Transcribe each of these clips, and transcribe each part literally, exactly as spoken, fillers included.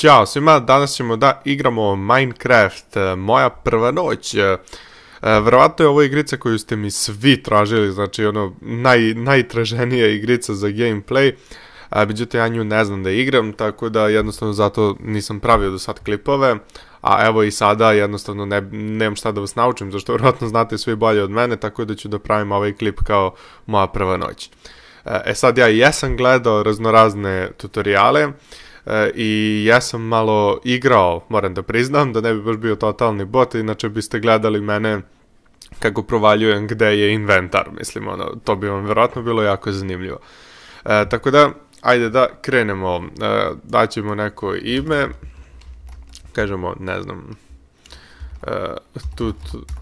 Ćao svima, danas ćemo da igramo Minecraft, moja prva noć. Verovatno je ovo igrica koju ste mi svi tražili, znači ono naj, najtraženija igrica za gameplay. Međutim, ja nju ne znam da igram, tako da jednostavno zato nisam pravio do sad klipove. A evo i sada jednostavno ne, nemam šta da vas naučim, zašto vjerojatno znate svi bolje od mene, tako da ću da pravim ovaj klip kao moja prva noć. E sad ja jesam gledao raznorazne tutoriale i ja sam malo igrao, moram da priznam, da ne bi baš bio totalni bot, inače biste gledali mene kako provaljujem gde je inventar, mislim, ono, to bi vam vjerojatno bilo jako zanimljivo. E, tako da, ajde da krenemo, e, daćemo neko ime, kažemo, ne znam, e, tut,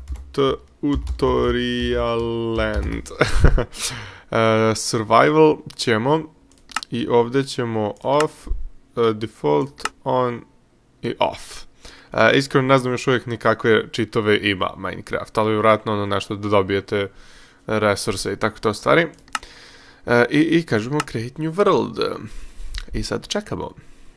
tutorialand, e, survival ćemo i ovdje ćemo off, Uh, default, on i off. Uh, iskreno ne znam još uvijek nikakve čitove ima Minecraft, ali vjerojatno ono nešto da dobijete resurse i tako to stvari. Uh, i, I kažemo create new world. I sad čekamo.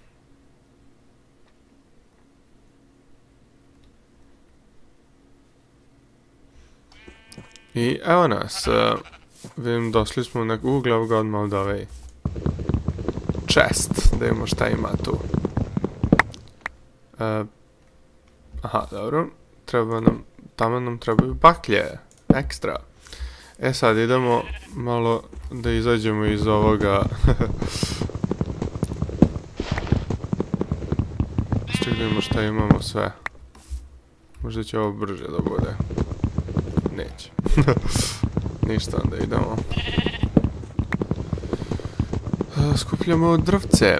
I evo nas. Uh, vidim, došli smo u neku uglav ga odmah od ovaj chest, da imamo šta ima tu. Uh, aha, dobro. Treba nam, tamo nam trebaju baklje. Ekstra. E sad idemo malo da izađemo iz ovoga. Ček da imamo šta imamo sve. Možda će ovo brže da bude. Neće. Ništa, onda idemo. Skupljamo drvce.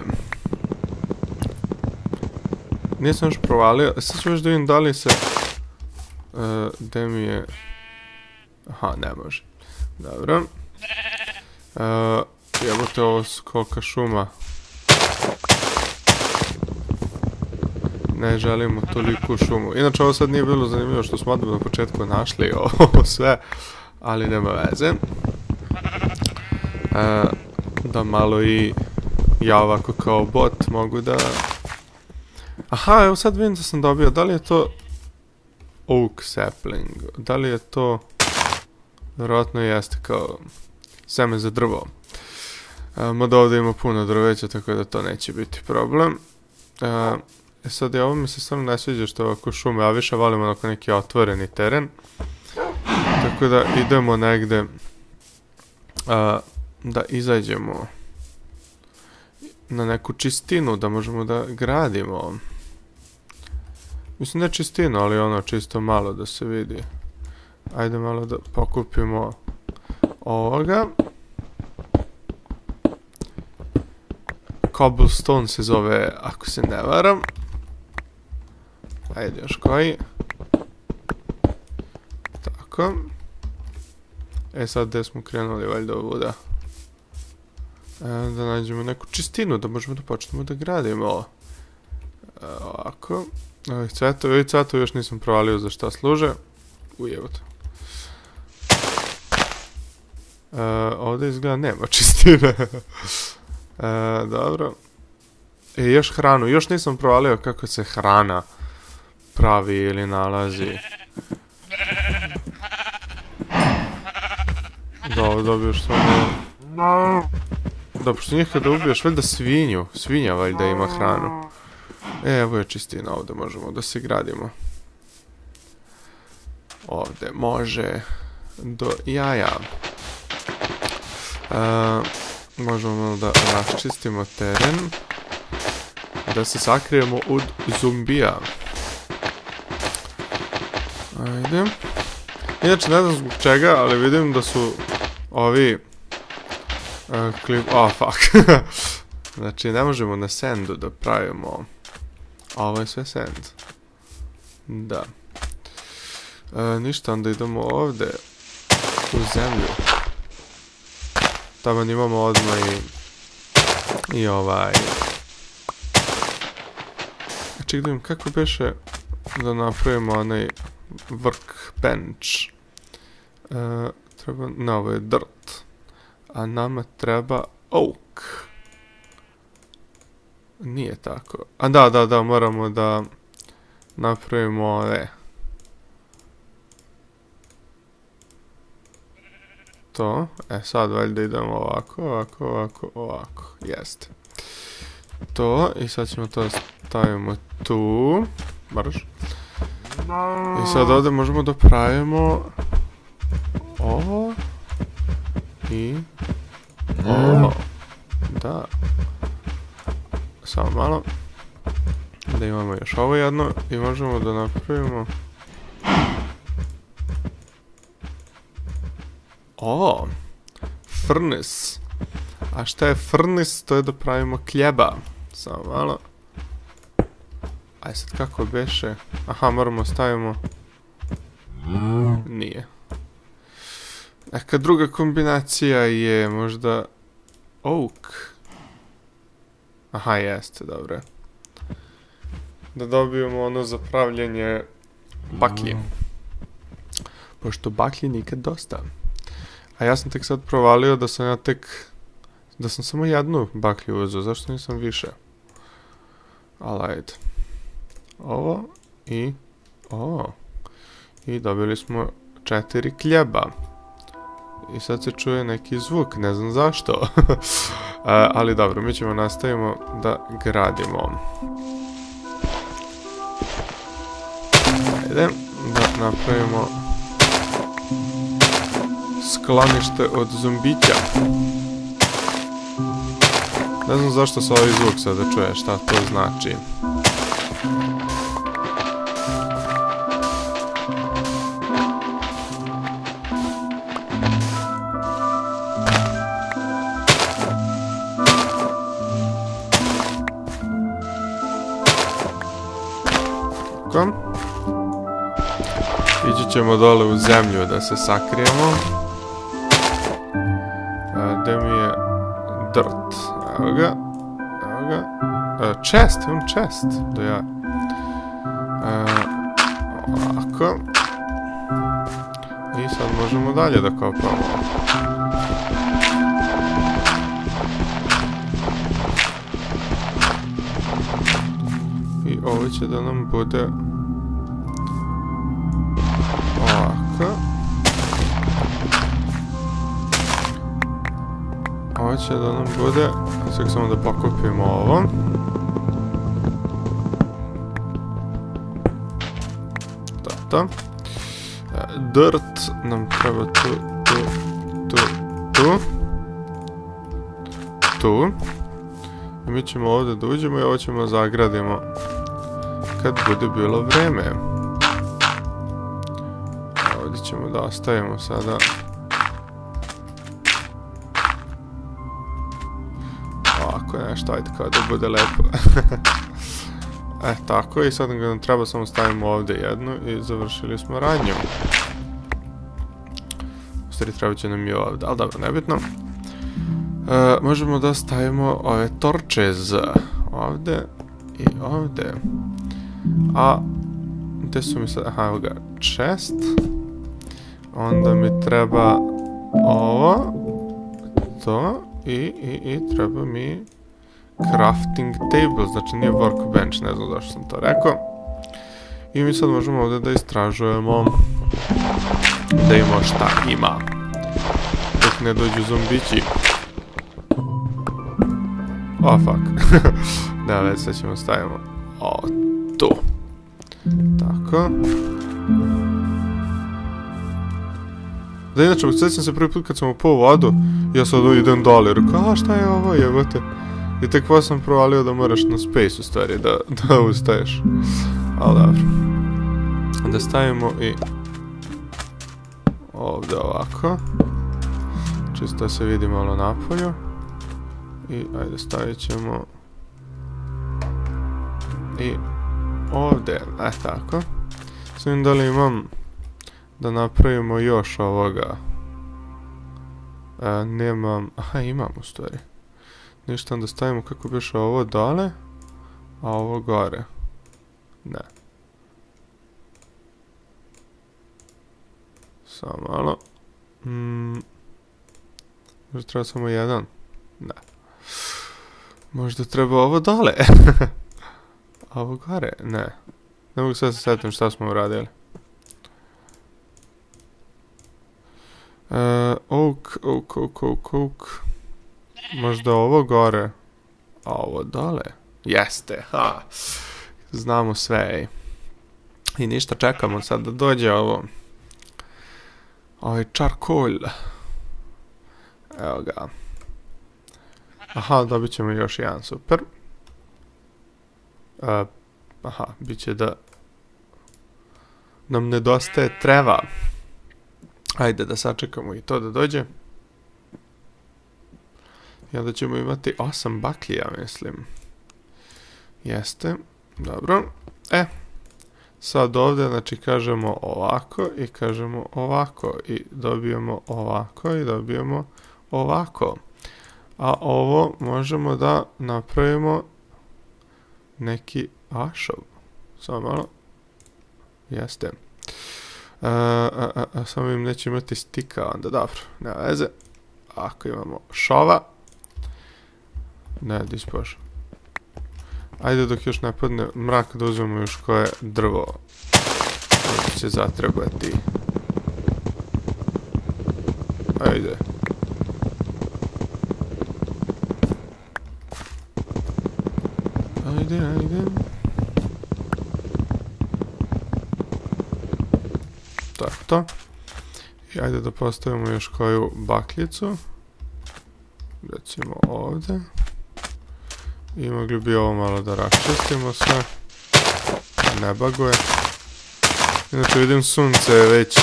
Nisam još provalio. Sad ću još da vidim da li se... Uh, gde mi je... Aha, ne može. Dobro. Uh, jebote, ovo kolika šuma. Ne želimo toliku šumu. Inače, ovo sad nije bilo zanimljivo što smo odmah na početku našli ovo sve. Ali nema veze. Uh, da malo i ja ovako kao bot mogu da... Aha, evo sad vidim da sam dobio, da li je to oak sapling, da li je to, vjerojatno jeste kao seme za drvo. E, mada ovdje ima puno drveća, tako da to neće biti problem. E, e sad je ovo mi se stvarno ne sviđa što je ovako šume, a više volim onako neki otvoreni teren. Tako da idemo negde a, da izađemo na neku čistinu, da možemo da gradimo. Mislim ne čistinu, ali ono čisto malo da se vidi. Ajde malo da pokupimo ovoga. Cobblestone se zove, ako se ne varam. Ajde još koji. Tako. E sad gdje smo krenuli, valjda ovuda. E, da nađemo neku čistinu, da možemo da počnemo da gradimo. E, ovako. Ovih cvetovi, ovih cvetovi još nisam provalio za šta služe. Ujevot. E, ovdje izgleda nema čistine. e, dobro. E, još hranu, još nisam provalio kako se hrana pravi ili nalazi. Da, dobiješ samo... Da, pošto njih kada ubiješ, valjda svinju. Svinja valjda ima hranu. E, evo je čistina, ovdje možemo da se gradimo. Ovdje može do jaja. E, možemo da raščistimo teren. Da se sakrijemo od zombija. Ajde. Inače, ne znam zbog čega, ali vidim da su ovi... Uh, klip... Oh, fuck. Znači, ne možemo na sandu da pravimo... A ovo je sve sand. Da. Uh, ništa, onda idemo ovdje. U zemlju. Tamo imamo odmah i... I ovaj... Ček da vidim kako beše da napravimo onaj... workbench. Uh, treba, no, ovo je dirt. A nama treba oak. Nije tako. A da, da, da, moramo da napravimo ove. To. E sad valjda idemo ovako, ovako, ovako, ovako. Jeste. To. I sad ćemo to stavimo tu. Brž. I sad ovdje možemo da pravimo ovo. I ovo. Da. Samo malo. Da imamo još ovo jedno. I možemo da napravimo o, furnace. A šta je furnace? To je da pravimo kljeba. Samo malo. Aj sad kako beše? Aha, moramo stavimo. Nije. Neka druga kombinacija je možda oak. Aha, jeste, dobro. Da dobijemo ono za pravljenje baklje. Pošto baklje nikad dosta. A ja sam tek sad provalio da sam ja tek... Da sam samo jednu baklju uzeo, zašto nisam više? Ali ajde. Ovo i ovo. I dobili smo četiri kljeba. I sad se čuje neki zvuk, ne znam zašto. Ali dobro, mi ćemo nastavimo da gradimo. Ajde, da napravimo sklonište od zombića. Ne znam zašto se ovaj zvuk sada čuje, šta to znači. Tako. Ići ćemo dole u zemlju da se sakrijemo. Gde mi je dirt? Evo ga. Evo ga. Chest, imam chest. Do ja. Ovako. I sad možemo dalje da kopamo. I ovo će da nam bude ovako. Ovo će da nam bude, sad samo da pokupimo ovo. Tato. Dirt nam treba tu, tu, tu, tu. Tu. I mi ćemo ovdje da uđemo i ovo ćemo zagradimo kad bude bilo vreme. Ovdje ćemo da ostavimo sada ovako nešto, ajde kao da bude lepo. E, tako, i sad nam treba samo stavimo ovdje jednu i završili smo radnju. U stvari treba će nam i ovdje, ali dobro, nebitno. E, možemo da stavimo ove torches ovdje i ovdje. A gdje su mi sad, aha, evo ga, chest. Onda mi treba ovo, to i, i, i treba mi crafting table, znači nije workbench, ne znam zašto sam to rekao. I mi sad možemo ovdje da istražujemo, da imamo šta ima, dok ne dođu zombići. Oh fuck. Da, već sad ćemo stavimo o, tu. Tako. Da, inače, sjećam se prvi put kad sam upao u vodu, ja sad idem dole i rekao, a šta je ovo, jebote? I tek vas sam provalio da moraš na space u stvari, da, da ustaješ. Ali dobro. Da stavimo i ovdje ovako. Čisto se vidi malo napolju. I ajde stavit ćemo i ovdje, e tako. Svim da li imam da napravimo još ovoga. E, nemam, aha imam u stvari. Ništa, onda stavimo kako biše ovo dole, a ovo gore. Ne. Samo malo. Mm. Možda treba samo jedan? Ne. Možda treba ovo dole. A ovo gore? Ne. Ne mogu sad se setim šta smo uradili. Uh, oak, oak, oak, oak, oak. Možda ovo gore. A ovo dole? Jeste, ha. Znamo sve, ej. I ništa, čekamo sad da dođe ovo. Ovaj charcoal. Evo ga. Aha, dobit ćemo još jedan, super. Uh, aha, bit će da nam nedostaje treva. Ajde da sačekamo i to da dođe. I onda ćemo imati osam baklija, mislim. Jeste. Dobro. E. Sad ovdje, znači, kažemo ovako i kažemo ovako. I dobijemo ovako i dobijemo ovako. A ovo možemo da napravimo neki ašov. Samo malo. Jeste. Uh, a, a, a, samo im neće imati stika, onda dobro, nema veze. Ako imamo šova. Ne, dispoš. Ajde dok još ne padne mrak da uzmemo još koje drvo. Ovo će zatrebati. Ajde. Ajde, ajde. Tako to. I ajde da postavimo još koju bakljicu. Recimo ovdje. I mogli bi ovo malo da raščistimo sve. Ne baguje. Inače vidim sunce je već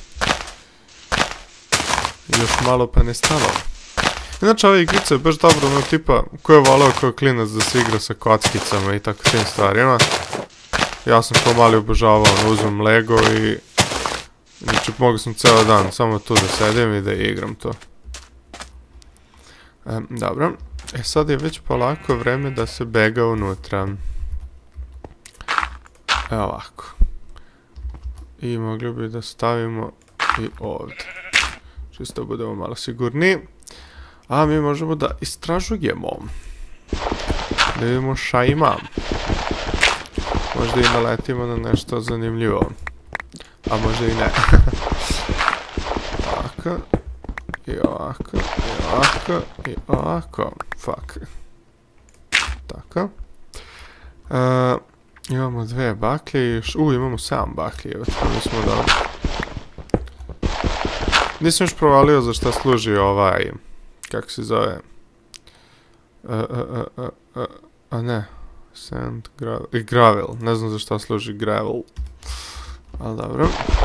još malo pa ne stalo. Inače ova igrica je baš dobro, ono tipa ko je voleo kao klinac da se igra sa kockicama i tako tim stvarima. Ja sam kao mali obožavao, ono uzmem Lego i znači mogu sam ceo dan samo tu da sedim i da igram to. E, dobro. E sad je već polako vreme da se bega unutra. Evo ovako. I mogli bi da stavimo i ovdje. Čisto budemo malo sigurniji. A mi možemo da istražujemo. Da vidimo šta ima. Možda i naletimo na nešto zanimljivo. A možda i ne. Ovako. I ovako. I ovako. I ovako. Fuck. Tako. Uh, imamo dve baklje i... U, imamo sedam baklje. Evo, mi smo dobro. Nisam još provalio za šta služi ovaj... Kako se zove? Uh, uh, uh, uh, uh, a ne. Sand, gravel. I gravel. Ne znam za šta služi gravel. Ali dobro.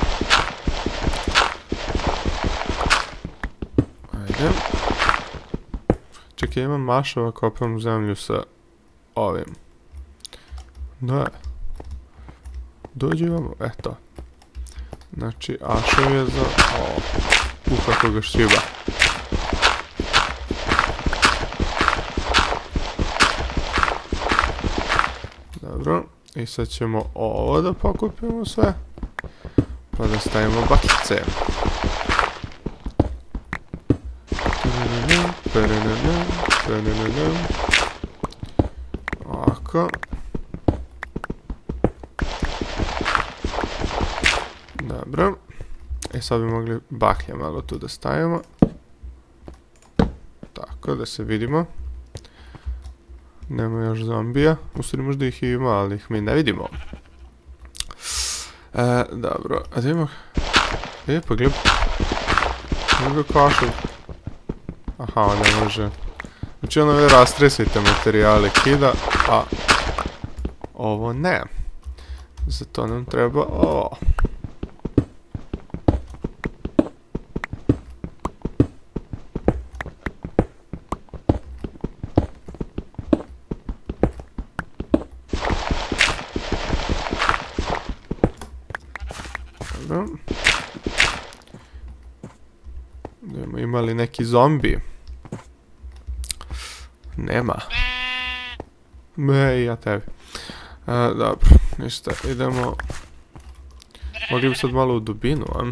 Ajde. Čekaj, imam mašava kopam zemlju sa ovim. Da. Dođi vam, eto. Znači, ašav je za... O, u kako ga šiba. Dobro. I sad ćemo ovo da pokupimo sve. Pa da stavimo bakice. Ovako. Dobro. E sad bi mogli baklje malo tu da stavimo. Tako, da se vidimo. Nema još zombija. U stvari možda ih ima, ali ih mi ne vidimo. E, dobro. A da imamo... E, pa gled... Mogu ga kašem. Aha, ne može. Znači ono vi rastresajte materijale kida, a... Ovo ne. Zato nam treba ovo. Ima li neki zombi? Nema. Me, ja tebi. A, dobro, ništa, idemo. Mogli bi sad malo u dubinu, a?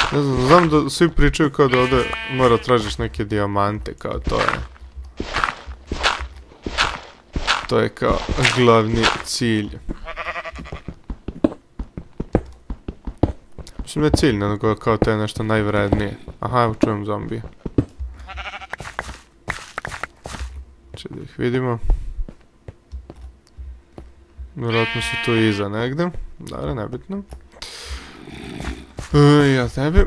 Ne znam, znam da svi pričaju kao da ovdje mora tražiš neke dijamante, kao to je. To je kao glavni cilj. Mislim ne cilj, nego kao to je nešto najvrednije. Aha, evo čujem zombije. Če da ih vidimo. Vjerojatno su tu iza negdje. Dobro, nebitno. E, ja tebi.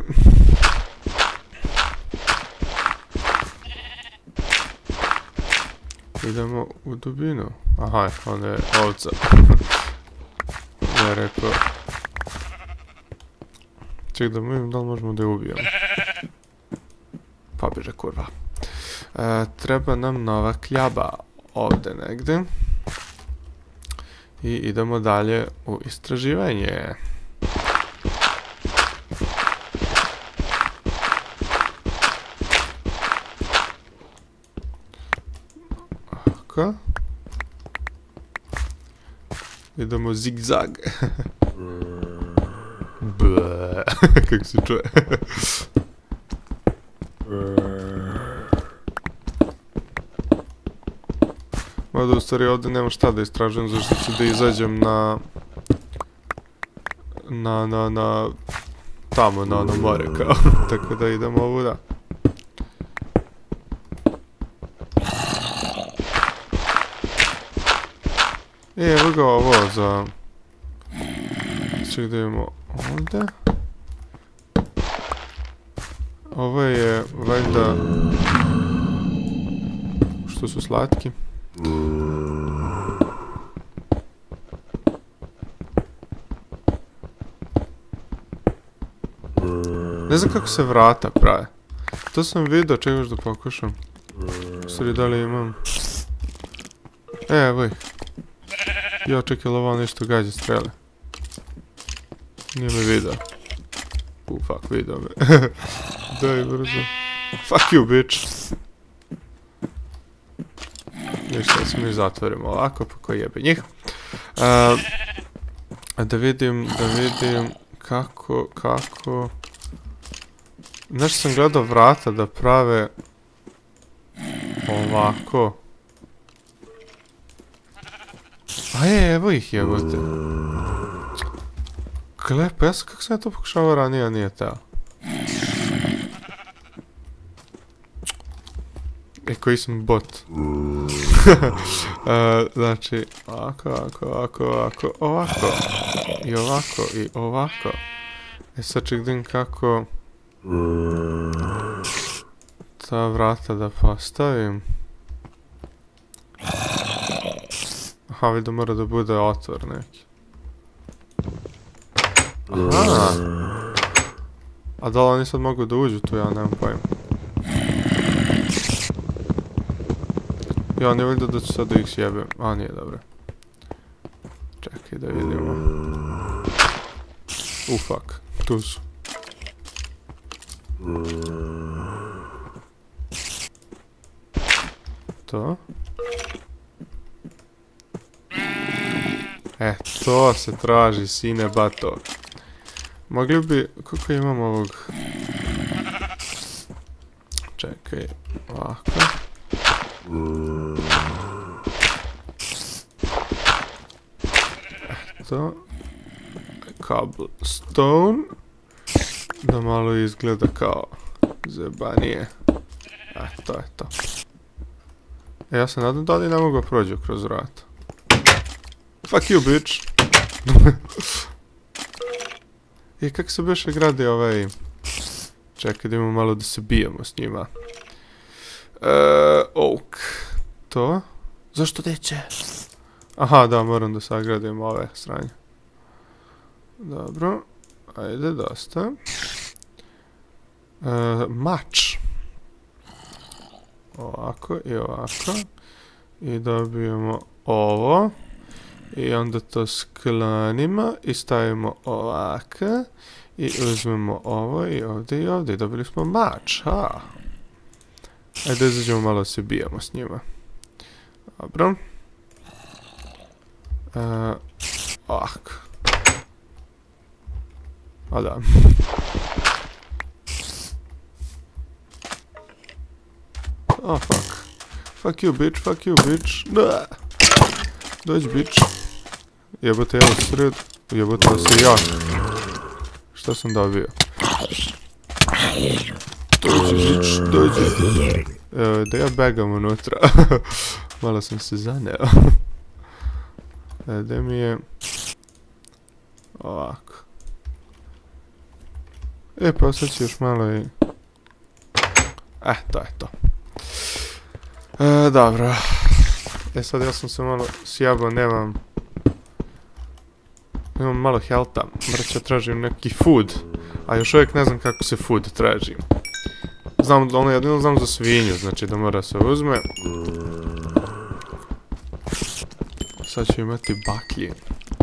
Idemo u dubinu. Aha, on je ovca. Ja rekao... Ček da vidim da li možemo da je ubijemo. Pa biže kurva. E, treba nam nova kljaba ovdje negdje. I idemo dalje u istraživanje. Ovako. Idemo zigzag. Ble, kako se čuje. Mada u stvari ovdje nema šta da istražujem, zašto ću da izađem na... Na, na, na... Tamo, na ono more kao. Tako da idemo ovuda. E, evo ga ovo za... Ček da idemo ovdje. Ovo je valjda... Što su slatki? Ne znam kako se vrata prave. To sam vidio, čekaš da pokušam. Sorry, da li imam? E, evo ih. Ja čekaj, ovo nešto gađa strele. Nije me vidio. U, fuck, vidio me. Daj, brzo. Fuck you, bitch. Ništa, se mi zatvorimo ovako, pa ko jebe njih. Uh, da vidim, da vidim kako, kako... Nešto sam gledao vrata da prave ovako. A je, evo ih jebote. Klepa, ja sam, kako sam ja to pokušavao ranije, a nije teo. E, koji sam bot. uh, znači, ovako, ovako, ovako, ovako, ovako. I ovako, i ovako. E sad ću gledam kako... Ta vrata da postavim. Aha, vidim mora da bude otvor neki. Aha. A da li oni sad mogu da uđu tu, ja nemam pojma. Ja ne vidim da ću sad da ih sjebem. A, nije dobro. Čekaj da vidimo. U, fuck. Tu su. To. E, to se traži, sine bato. Mogli bi, koliko imam ovog... Čekaj, ovako. Eto. Cobblestone. Da malo izgleda kao zebanije. Eto, eto. E, ja se nadam da li ne mogu prođu kroz vrat. Fuck you, bitch. I kako se biše gradi ovaj... Čekaj da imamo malo da se bijemo s njima. Eee, oak. To? Zašto neće? Aha, da, moram da sagradim ove stranje. Dobro. Ajde, dosta. Eee, mač. Ovako i ovako. I dobijemo ovo. I onda to sklanimo i stavimo ovako. I uzmemo ovo i ovdje i ovdje. I dobili smo mač, ha. Ajde, izađemo malo se bijemo s njima. Dobro. Eee, ovako. A da. Oh, fuck. Fuck you, bitch, fuck you, bitch. Da. Dođi, bitch. Jebote, evo sred. Jebote, da se jak. Šta sam dobio? Dođi, bitch, dođi. Evo, da ja begam unutra. Malo sam se zaneo. E, gdje mi je... Ovako. E, pa sad ću još malo i... Eh, to je to. E, dobro. E, sad ja sam se malo sjabao, nemam... Imam malo healtha. Mrća, tražim neki food. A još uvijek ne znam kako se food traži. Znam, ono jedino znam za svinju, znači da mora se uzme. Sad ću imati baklje.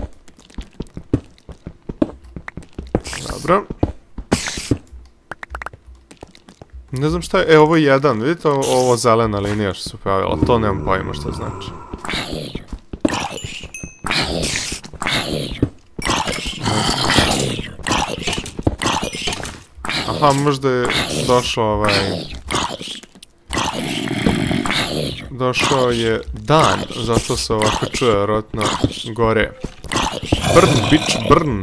Dobro. Ne znam šta je, e ovo je jedan, vidite ovo zelena linija što se pojavila, to nemam pojma što znači. Aha, možda je došao ovaj... Došao je dan, zato se ovako čuje vjerojatno gore. Burn, bitch, burn!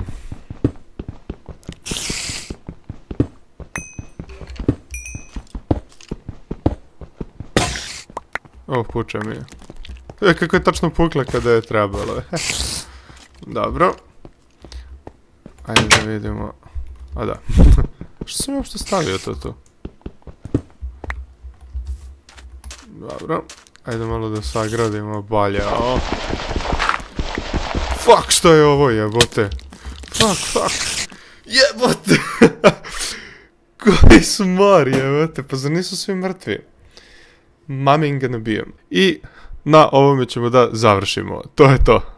O, puče mi je. E, kako je tačno pukla kada je trebalo. Dobro. Ajde da vidimo. A da. Što sam uopšte stavio to tu? Dobro. Ajde malo da sagradimo bolje. O. Fuck, što je ovo jebote? Fuck, fuck. Jebote! Koji smor jebote, pa zar nisu svi mrtvi? Mamin ga nabijem. I na ovome ćemo da završimo. To je to.